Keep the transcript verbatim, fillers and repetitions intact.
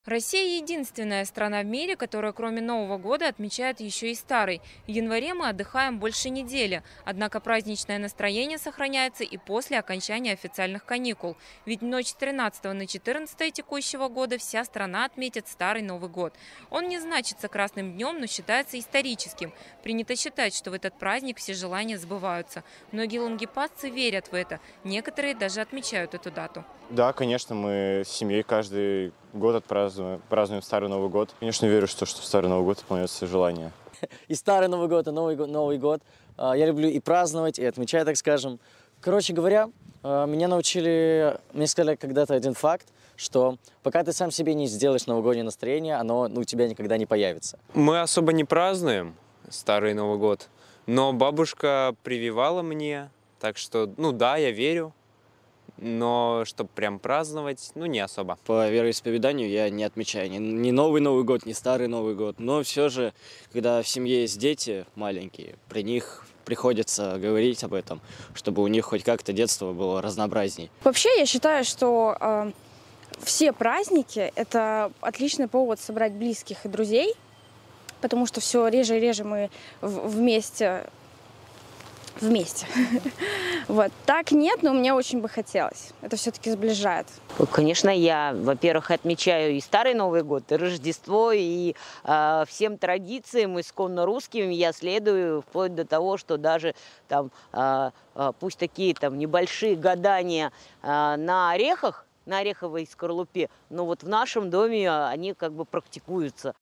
Россия единственная страна в мире, которая кроме Нового года отмечает еще и Старый. В январе мы отдыхаем больше недели, однако праздничное настроение сохраняется и после окончания официальных каникул. Ведь в ночь с тринадцатого на четырнадцатое текущего года вся страна отметит Старый Новый год. Он не значится красным днем, но считается историческим. Принято считать, что в этот праздник все желания сбываются. Многие лангепасцы верят в это, некоторые даже отмечают эту дату. Да, конечно, мы с семьей каждый год отпразднуем, празднуем Старый Новый год. Конечно, верю, что, что в Старый Новый год исполняются желания. И Старый Новый год, и Новый, Новый год. Я люблю и праздновать, и отмечать, так скажем. Короче говоря, меня научили, мне сказали когда-то один факт, что пока ты сам себе не сделаешь новогоднее настроение, оно ну, у тебя никогда не появится. Мы особо не празднуем Старый Новый год, но бабушка прививала мне, так что, ну да, я верю. Но чтобы прям праздновать, ну не особо. По вероисповеданию я не отмечаю ни, ни Новый Новый год, ни Старый Новый год. Но все же, когда в семье есть дети маленькие, при них приходится говорить об этом, чтобы у них хоть как-то детство было разнообразней. Вообще я считаю, что э, все праздники – это отличный повод собрать близких и друзей, потому что все реже и реже мы в, вместе... Вместе. Вот. Так нет, но мне очень бы хотелось. Это все-таки сближает. Конечно, я, во-первых, отмечаю и Старый Новый год, и Рождество, и э, всем традициям исконно русским я следую, вплоть до того, что даже там, э, э, пусть такие там небольшие гадания э, на орехах, на ореховой скорлупе, но вот в нашем доме они как бы практикуются.